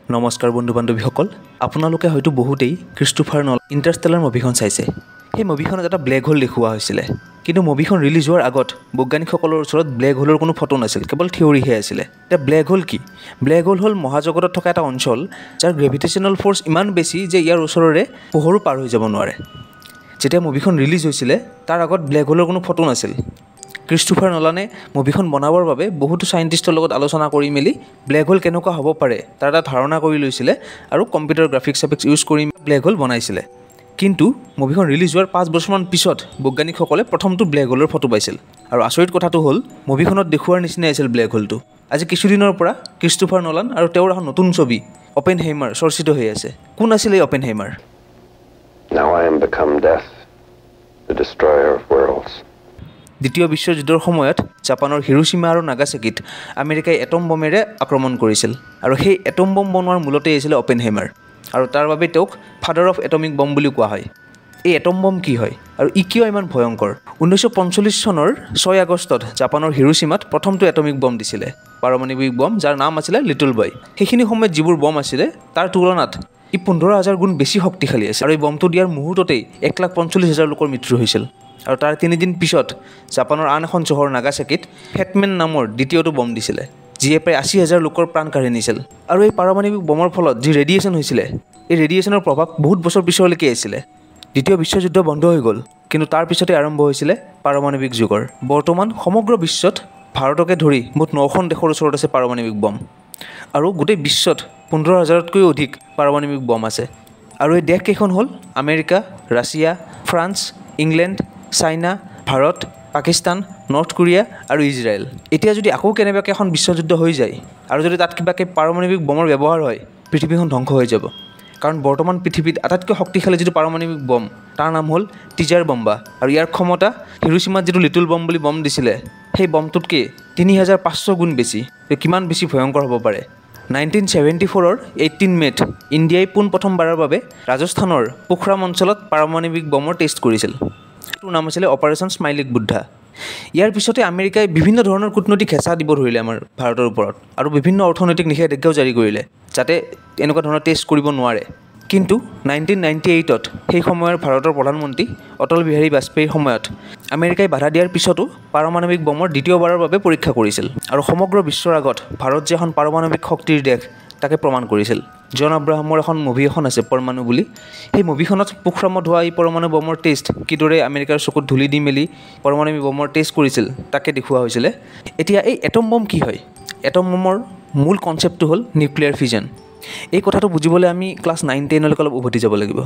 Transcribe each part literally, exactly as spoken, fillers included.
নমস্কাৰ বন্ধু বান্ধৱীসকল আপোনালোকে হয়তো বহুতেই ক্ৰিষ্টোফাৰ নলান ইণ্টাৰষ্টেলাৰ মুভিখন চাইছে সেই মুভিখনত এটা ব্লেক হোল দেখুওৱা হৈছিল কিন্তু মুভিখন ৰিলিজ হোৱাৰ আগত বৈজ্ঞানিকসকলৰ ওচৰত ব্লেক হোলৰ কোনো ফটো নাছিল কেৱল থিয়ৰিহে আছিল এটা ব্লেক হোল কি ব্লেক হোল হ'ল মহাজগতত থকা এটা অঞ্চল যাৰ গ্ৰেভিটেশ্যনেল ফ'ৰ্চ ইমান বেছি যে ইয়াৰ ওচৰৰে পোহৰো পাৰ হৈ যাব নোৱাৰে যেতিয়া মুভিখন ৰিলিজ হৈছিল তাৰ আগত ব্লেক হোলৰ কোনো ফটো নাছিল ক্ৰিষ্টোফাৰ নলানে মুভিখন বনাবৰ বাবে বহুতো সাইন্টিষ্টৰ লগত আলোচনা কৰি মেলি ব্লেক হোল কেনেকুৱা হ'ব পাৰে তাৰ এটা ধাৰণা কৰি লৈছিল আৰু কম্পিউটাৰ গ্ৰাফিক্স এফেক্টছ ইউজ কৰি ব্লেক হোল বনাইছিল কিন্তু মুভিখন ৰিলিজ হোৱাৰ পাঁচ বছৰমান পিছত বৈজ্ঞানিকসকলে প্ৰথমটো ব্লেক হোলৰ ফটো পাইছিল আৰু আচৰিত কথাটো হ'ল মুভিখনত দেখুৱাৰ নিচিনাই আছিল ব্লেক হোলটো আজি কিছুদিনৰ পৰা ক্ৰিষ্টোফাৰ নলান আৰু তেওঁৰ এখন নতুন ছবি অপেনহাইমাৰ চৰ্চিত হৈ আছে কোন আছিল এই Oppenheimer Now I am become death, the destroyer of worlds. দ্বিতীয় বিশ্বযুদ্ধৰ সময়ত জাপানৰ হিৰোশ্বিমা আৰু নাগাসাকিত আমেৰিকাই এটম বমেৰে আক্ৰমণ কৰিছিল আৰু সেই এটম বম বনোৱাৰ মূলতে আছিল অপেনহাইমাৰ আৰু তাৰ বাবে তেওঁক ফাদাৰ অফ এটমিক বম বুলি কোৱা হয় এই এটম বম কি হয় আৰু ই কিয় ইমান ভয়ংকৰ ঊনৈছশ পঞ্চল্লিছ চনৰ ছয় আগষ্টত জাপানৰ হিৰোশ্বিমাত প্ৰথমটো এটমিক বম দিছিলে পাৰমাণৱিক বম যাৰ নাম আছিল লিটল বয় সেইখিনি সময়ত যিবোৰ বম আছিল তাৰ তুলনাত ই পোন্ধৰ হাজাৰ গুণ বেছি শক্তিশালী আছিল আৰু এই বমটো দিয়াৰ মুহূৰ্ততেই এক লাখ পঞ্চল্লিছ হাজাৰ লোকৰ মৃত্যু হৈছিল আৰু তাৰ তিনিদিন পিছত জাপানৰ আন এখন চহৰ নাগাসাকিত ফেটমেন নামৰ দ্বিতীয়টো বম দিছিলে যিয়ে প্ৰায় আশী হাজাৰ লোকৰ প্ৰাণ কাঢ়ি নিছিল আৰু এই পাৰমাণৱিক বমৰ ফলত যি ৰেডিয়েশ্যন হৈছিলে এই ৰেডিয়েশ্যনৰ প্ৰভাৱ বহুত বছৰ পিছলৈকে আছিলে দ্বিতীয় বিশ্বযুদ্ধ বন্ধ হৈ গ'ল কিন্তু তাৰ পিছতে আৰম্ভ হৈছিলে পাৰমাণৱিক যুগৰ বৰ্তমান সমগ্ৰ বিশ্বত ভাৰতকে ধৰি মুঠ নখন দেশৰ ওচৰত আছে পাৰমাণৱিক বম আৰু গোটেই বিশ্বত পোন্ধৰ হাজাৰতকৈও অধিক পাৰমাণৱিক বম আছে আৰু এই দেশকেইখন হ'ল America Russia France England China Bharat Pakistan North Korea আৰু ইজৰাইল এতিয়া যদি আকৌ কেনেবাকৈ এখন বিশ্বযুদ্ধ হৈ যায় আৰু যদি তাত কিবাকৈ পাৰমাণৱিক বমৰ ব্যৱহাৰ হয় পৃথিৱীখন ধ্বংস হৈ যাব কাৰণ বৰ্তমান পৃথিৱীত আটাইতকৈ শক্তিশালী যিটো পাৰমাণৱিক বম তাৰ নাম হ'ল টিজাৰ বম্বা আৰু ইয়াৰ ক্ষমতা হিৰোশ্বিমাত যিটো লিটল বম বুলি বম দিছিলে সেই বমটোতকৈ তিনি হাজাৰ পাঁচশ গুণ বেছি কিমান বেছি ভয়ংকৰ হ'ব পাৰে নাইনটিন ছেভেণ্টি ফ'ৰৰ এইটিন মে'ত ইণ্ডিয়াই পোনপ্ৰথমবাৰৰ বাবে ৰাজস্থানৰ পোখৰান অঞ্চলত পাৰমাণৱিক বমৰ টেষ্ট কৰিছিল এইটোৰ নাম আছিলে অপাৰেশ্যন স্মাইলিক বুদ্ধা ইয়াৰ পিছতে আমেৰিকাই বিভিন্ন ধৰণৰ কূটনৈতিক হেঁচা দিব ধৰিলে আমাৰ ভাৰতৰ ওপৰত আৰু বিভিন্ন অৰ্থনৈতিক নিষেধাজ্ঞাও জাৰি কৰিলে যাতে এনেকুৱা ধৰণৰ টেষ্ট কৰিব নোৱাৰে কিন্তু নাইনটিন নাইণ্টি এইটত সেই সময়ৰ ভাৰতৰ প্ৰধানমন্ত্ৰী অটল বিহাৰী বাজপেয়ীৰ সময়ত আমেৰিকাই বাধা দিয়াৰ পিছতো পাৰমাণৱিক বমৰ দ্বিতীয়বাৰৰ বাবে পৰীক্ষা কৰিছিল আৰু সমগ্ৰ বিশ্বৰ আগত ভাৰত যে এখন পাৰমাণৱিক শক্তিৰ দেশ তাকে প্ৰমাণ কৰিছিল জন আব্ৰাহামৰ এখন মুভি এখন আছে পৰমাণু বুলি সেই মুভিখনত পোখৰামত হোৱা এই পৰমাণু বমৰ টেষ্ট কিদৰে আমেৰিকাৰ চকুত ধূলি দি মেলি পৰমাণৱিক বমৰ টেষ্ট কৰিছিল তাকে দেখুওৱা হৈছিলে এতিয়া এই এটম বম কি হয় এটম বমৰ মূল কনচেপ্টটো হ'ল নিউক্লিয়াৰ ফিজন এই কথাটো বুজিবলৈ আমি ক্লাছ নাইন টেনলৈকে অলপ উভতি যাব লাগিব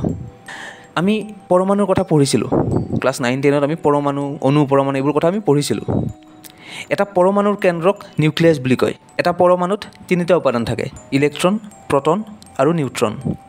আমি পৰমাণুৰ কথা পঢ়িছিলোঁ ক্লাছ নাইন টেনত আমি পৰমাণু অণু পৰমাণু এইবোৰ কথা আমি পঢ়িছিলোঁ এটা পৰমাণুৰ কেন্দ্ৰক নিউক্লিয়াছ বুলি কয় এটা পৰমাণুত তিনিটা উপাদান থাকে ইলেক্ট্ৰন প্ৰটন আৰু নিউট্ৰন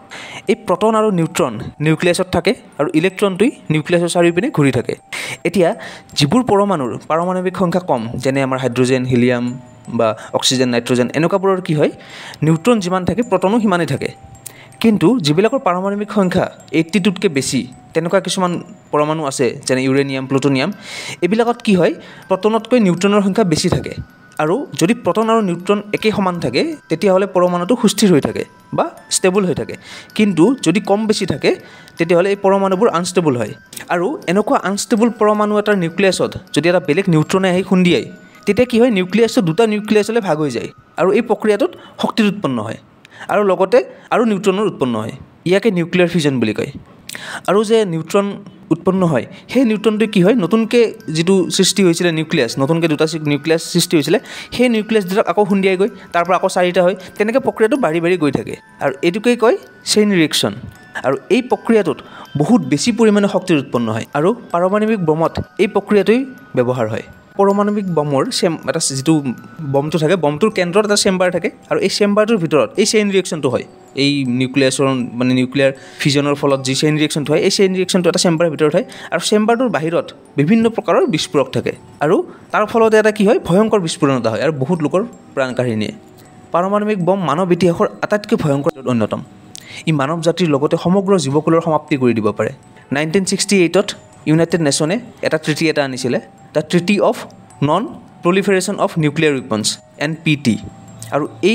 এই প্ৰটন আৰু নিউট্ৰন নিউক্লিয়াছত থাকে আৰু ইলেক্ট্ৰনটোই নিউক্লিয়াছৰ চাৰিওপিনে ঘূৰি থাকে এতিয়া যিবোৰ পৰমাণুৰ পাৰমাণৱিক সংখ্যা কম যেনে আমাৰ হাইড্ৰজেন হিলিয়াম বা অক্সিজেন নাইট্ৰজেন এনেকুৱাবোৰৰ কি হয় নিউট্ৰন যিমান থাকে প্ৰটনো সিমানেই থাকে কিন্তু যিবিলাকৰ পাৰমাণৱিক সংখ্যা এইট্টি টুতকৈ বেছি তেনেকুৱা কিছুমান পৰমাণু আছে যেনে ইউৰেনিয়াম প্লুটনিয়াম এইবিলাকত কি হয় প্ৰটনতকৈ নিউট্ৰনৰ সংখ্যা বেছি থাকে আৰু যদি প্ৰটন আৰু নিউট্ৰন একেই সমান থাকে তেতিয়াহ'লে পৰমাণুটো সুস্থিৰ হৈ থাকে বা ষ্টেবল হৈ থাকে কিন্তু যদি কম বেছি থাকে তেতিয়াহ'লে এই পৰমাণুবোৰ আনষ্টেবল হয় আৰু এনেকুৱা আনষ্টেবল পৰমাণু এটাৰ নিউক্লিয়াছত যদি এটা বেলেগ নিউট্ৰনে আহি খুন্দিয়ায় তেতিয়া কি হয় নিউক্লিয়াছটো দুটা নিউক্লিয়াছলৈ ভাগ হৈ যায় আৰু এই প্ৰক্ৰিয়াটোত শক্তিৰ উৎপন্ন হয় আৰু লগতে আৰু নিউট্ৰনৰ উৎপন্ন হয় ইয়াকে নিউক্লিয়াৰ ফিজন বুলি কয় আৰু যে নিউট্ৰন উৎপন্ন হয় সেই নিউট্ৰনটোৱে কি হয় নতুনকৈ যিটো সৃষ্টি হৈছিলে নিউক্লিয়াছ নতুনকৈ দুটা নিউক্লিয়াছ সৃষ্টি হৈছিলে সেই নিউক্লিয়াছ দুটাক আকৌ খুন্দিয়াই গৈ তাৰ পৰা আকৌ চাৰিটা হয় তেনেকৈ প্ৰক্ৰিয়াটো বাঢ়ি বাঢ়ি গৈ থাকে আৰু এইটোকেই কয় চেইন ৰিয়েকশ্যন আৰু এই প্ৰক্ৰিয়াটোত বহুত বেছি পৰিমাণে শক্তিৰ উৎপন্ন হয় আৰু পাৰমাণৱিক বমত এই প্ৰক্ৰিয়াটোৱেই ব্যৱহাৰ হয় পৰমাণৱিক বমৰ চেম এটা যিটো বমটো থাকে বমটোৰ কেন্দ্ৰত এটা চেম্বাৰ থাকে আৰু এই চেম্বাৰটোৰ ভিতৰত এই চেইন ৰিয়েকশ্যনটো হয় এই নিউক্লিয়াছৰ মানে নিউক্লিয়াৰ ফিজনৰ ফলত যি চেইন ৰিয়েকশ্যনটো হয় এই চেইন ৰিয়েকশ্যনটো এটা চেম্বাৰৰ ভিতৰত হয় আৰু চেম্বাৰটোৰ বাহিৰত বিভিন্ন প্ৰকাৰৰ বিস্ফোৰক থাকে আৰু তাৰ ফলতে এটা কি হয় ভয়ংকৰ বিস্ফোৰণ এটা হয় আৰু বহুত লোকৰ প্ৰাণ কাঢ়ি নিয়ে পাৰমাণৱিক বম মানৱ ইতিহাসৰ আটাইতকৈ ভয়ংকৰ অন্যতম ই মানৱ জাতিৰ লগতে সমগ্ৰ জীৱকুলৰ সমাপ্তি কৰি দিব পাৰে নাইনটিন ছিক্সটি এইটত ইউনাইটেড নেশ্যনে এটা ট্ৰিটি এটা আনিছিলে the treaty of non proliferation of nuclear weapons N P T আৰু এই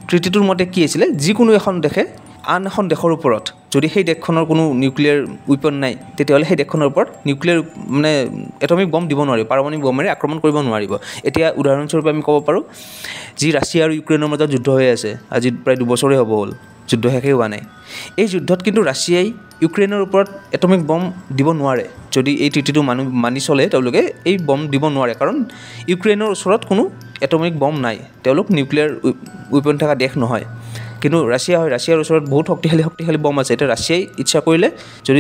ট্ৰিটিটোৰ মতে কি আছিলে যিকোনো এখন দেশে আন এখন দেশৰ ওপৰত যদি সেই দেশখনৰ কোনো নিউক্লিয়াৰ উইপন নাই তেতিয়াহ'লে সেই দেশখনৰ ওপৰত নিউক্লিয়াৰ মানে এটমিক বম দিব নোৱাৰিব পাৰমাণৱিক বমেৰে আক্ৰমণ কৰিব নোৱাৰিব এতিয়া উদাহৰণস্বৰূপে আমি ক'ব পাৰোঁ যি ৰাছিয়া আৰু ইউক্ৰেইনৰ মাজত যুদ্ধ হৈ আছে আজি প্ৰায় দুবছৰেই হ'ব হ'ল যুদ্ধ শেষেই হোৱা নাই এই যুদ্ধত কিন্তু ৰাছিয়াই ইউক্ৰেইনৰ ওপৰত এটমিক বম দিব নোৱাৰে যদি এই ট্ৰিটিটো মানুহ মানি চলে তেওঁলোকে এই বম দিব নোৱাৰে কাৰণ ইউক্ৰেইনৰ ওচৰত কোনো এটমিক বম নাই তেওঁলোক নিউক্লিয়াৰ উইপন থকা দেশ নহয় কিন্তু ৰাছিয়া হয় ৰাছিয়াৰ ওচৰত বহুত শক্তিশালী শক্তিশালী বম আছে এতিয়া ৰাছিয়াই ইচ্ছা কৰিলে যদি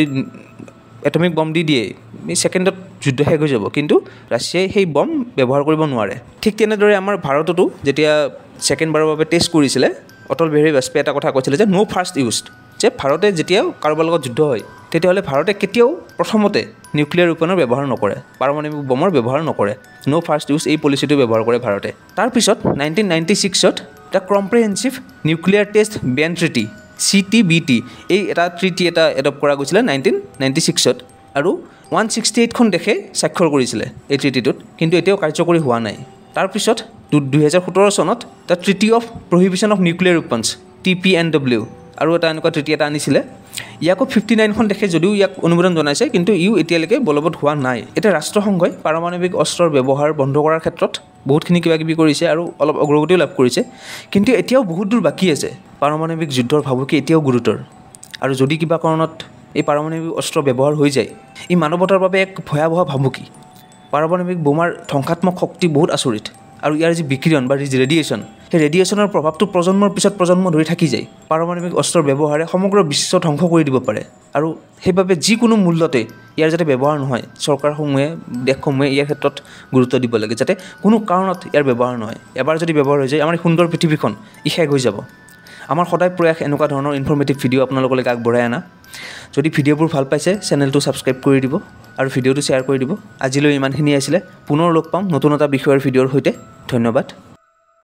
এটমিক বম দি দিয়ে ছেকেণ্ডত যুদ্ধ শেষ হৈ যাব কিন্তু ৰাছিয়াই সেই বম ব্যৱহাৰ কৰিব নোৱাৰে ঠিক তেনেদৰে আমাৰ ভাৰততো যেতিয়া ছেকেণ্ডবাৰৰ বাবে টেষ্ট কৰিছিলে অটল বিহাৰী বাজপেয়ীয়ে এটা কথা কৈছিলে যে ন' ফাৰ্ষ্ট ইউজড যে ভাৰতে যেতিয়াও কাৰোবাৰ লগত যুদ্ধ হয় তেতিয়াহ'লে ভাৰতে কেতিয়াও প্ৰথমতে নিউক্লিয়াৰ উইপনৰ ব্যৱহাৰ নকৰে পাৰমাণৱিক বমৰ ব্যৱহাৰ নকৰে ন' ফাৰ্ষ্ট ইউজ এই পলিচিটো ব্যৱহাৰ কৰে ভাৰতে তাৰপিছত নাইনটিন নাইণ্টি ছিক্সত এটা comprehensive nuclear test ban treaty C T B T এই এটা ট্ৰিটি এটা এডপ্ট কৰা গৈছিলে নাইনটিন নাইণ্টি ছিক্সত আৰু ওৱান ছিক্সটি এইটখন দেশে স্বাক্ষৰ কৰিছিলে এই ট্ৰিটিটোত কিন্তু এতিয়াও কাৰ্যকৰী হোৱা নাই তাৰপিছত দুহেজাৰ সোতৰ চনত the treaty of prohibition of nuclear weapons T P N W আৰু এটা এনেকুৱা ট্ৰিটি এটা আনিছিলে ইয়াকো ফিফটি নাইনখন দেশে যদিও ইয়াক অনুমোদন জনাইছে কিন্তু ইও এতিয়ালৈকে বলবৎ হোৱা নাই এতিয়া ৰাষ্ট্ৰসংঘই পাৰমাণৱিক অস্ত্ৰৰ ব্যৱহাৰ বন্ধ কৰাৰ ক্ষেত্ৰত বহুতখিনি কিবা কিবি কৰিছে আৰু অলপ অগ্ৰগতিও লাভ কৰিছে কিন্তু এতিয়াও বহুত দূৰ বাকী আছে পাৰমাণৱিক যুদ্ধৰ ভাবুকি এতিয়াও গুৰুতৰ আৰু যদি কিবা কাৰণত এই পাৰমাণৱিক অস্ত্ৰ ব্যৱহাৰ হৈ যায় ই মানৱতাৰ বাবে এক ভয়াৱহ ভাবুকি পাৰমাণৱিক বোমাৰ ধ্বংসাত্মক শক্তি বহুত আচৰিত আৰু ইয়াৰ যি বিকিৰণ বা ৰেডিয়েশ্যন সেই ৰেডিয়েশ্যনৰ প্ৰভাৱটো প্ৰজন্মৰ পিছত প্ৰজন্ম ধৰি থাকি যায় পাৰমাণৱিক অস্ত্ৰৰ ব্যৱহাৰে সমগ্ৰ বিশ্ব ধ্বংস কৰি দিব পাৰে আৰু সেইবাবে যিকোনো মূল্যতে ইয়াৰ যাতে ব্যৱহাৰ নহয় চৰকাৰসমূহে দেশসমূহে ইয়াৰ ক্ষেত্ৰত গুৰুত্ব দিব লাগে যাতে কোনো কাৰণত ইয়াৰ ব্যৱহাৰ নহয় এবাৰ যদি ব্যৱহাৰ হৈ যায় আমাৰ সুন্দৰ পৃথিৱীখন ই শেষ হৈ যাব আমাৰ সদায় প্ৰয়াস এনেকুৱা ধৰণৰ ইনফৰ্মেটিভ ভিডিঅ' আপোনালোকলৈ আগবঢ়াই আনা যদি ভিডিঅ'বোৰ ভাল পাইছে চেনেলটো ছাবস্ক্ৰাইব কৰি দিব আৰু ভিডিঅ'টো শ্বেয়াৰ কৰি দিব আজিলৈ ইমানখিনি আছিলে পুনৰ লগ পাম নতুন এটা বিষয়ৰ ভিডিঅ'ৰ সৈতে ধন্যবাদ